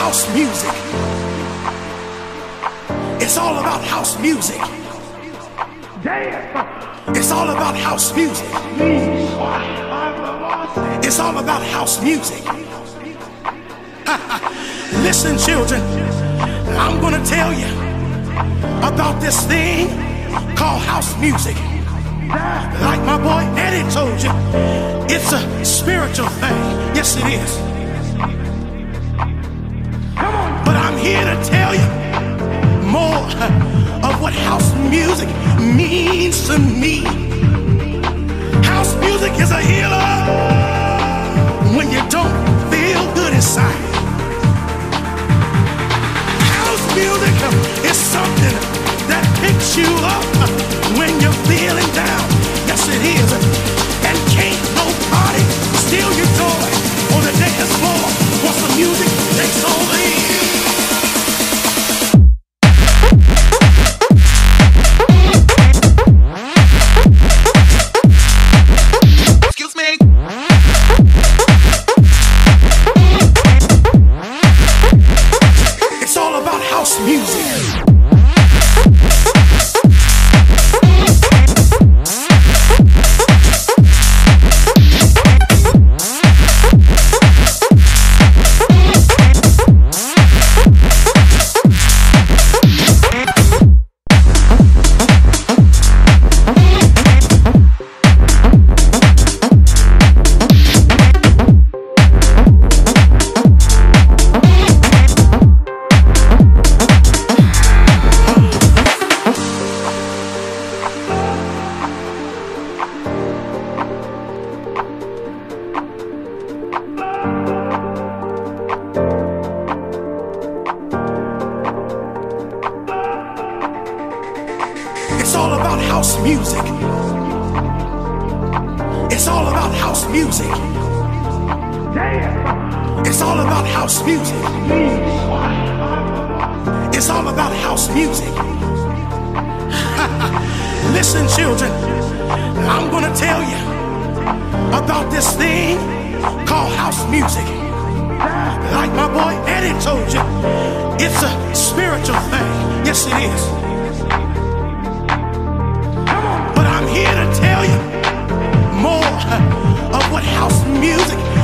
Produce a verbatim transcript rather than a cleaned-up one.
house music. It's all about house music. It's all about house music. It's all about house music. Listen, children, I'm gonna tell you about this thing called house music. Like my boy Eddie told you, it's a spiritual thing. Yes, it is. But I'm here to tell you more of what house music means to me. House music is a healer when you don't feel good inside. House music is something that picks you up when you're feeling down. Yes, it is. And can't nobody steal your joy on the dance floor once the music takes over you. It's all about house music. It's all about house music. It's all about house music. It's all about house music. Listen, children, I'm gonna tell you about this thing called house music. Like my boy Eddie told you, it's a spiritual thing. Yes, it is. But I'm here to tell you more of what house music